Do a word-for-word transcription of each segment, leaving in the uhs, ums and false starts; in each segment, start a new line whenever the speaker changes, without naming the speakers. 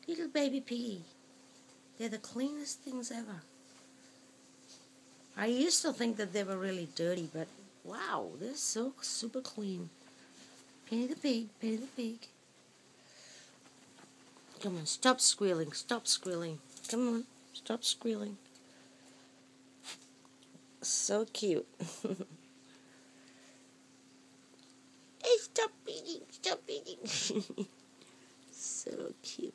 Little baby piggy. They're the cleanest things ever. I used to think that they were really dirty, but wow, they're so super clean. Penny the pig, Penny the pig. Come on, stop squealing, stop squealing. Come on, stop squealing. So cute. Hey, stop eating, stop eating. So cute.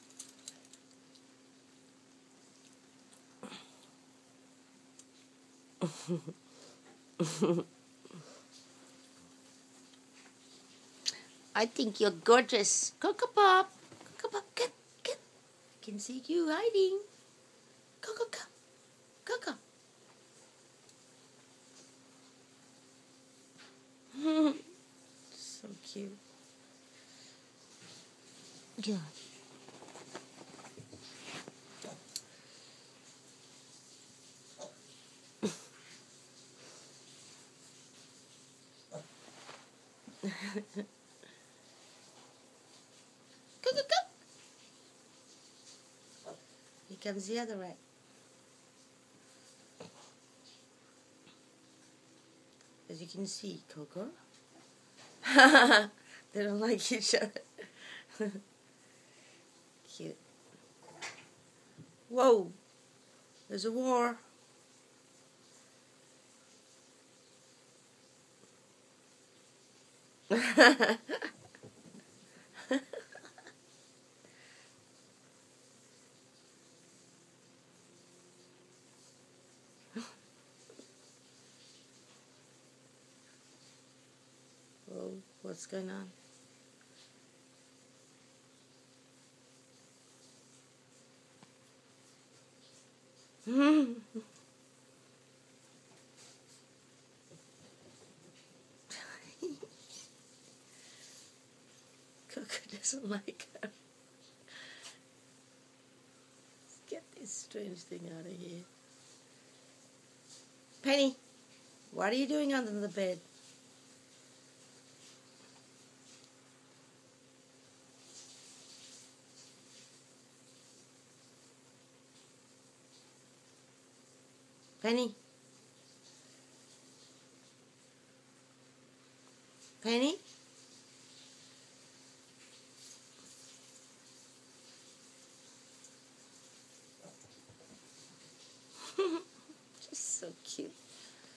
I think you're gorgeous. Coco Pop. Coco Pop, get, get. I can see you hiding. Coco, Coco. Coco. So cute. Yeah. Go, go, go. Here comes the other rat. As you can see, Coco. They don't like each other. Cute. Whoa. There's a war. Whoa, what's going on? Coco doesn't like her. Let's get this strange thing out of here. Penny, what are you doing under the bed? Penny? Penny?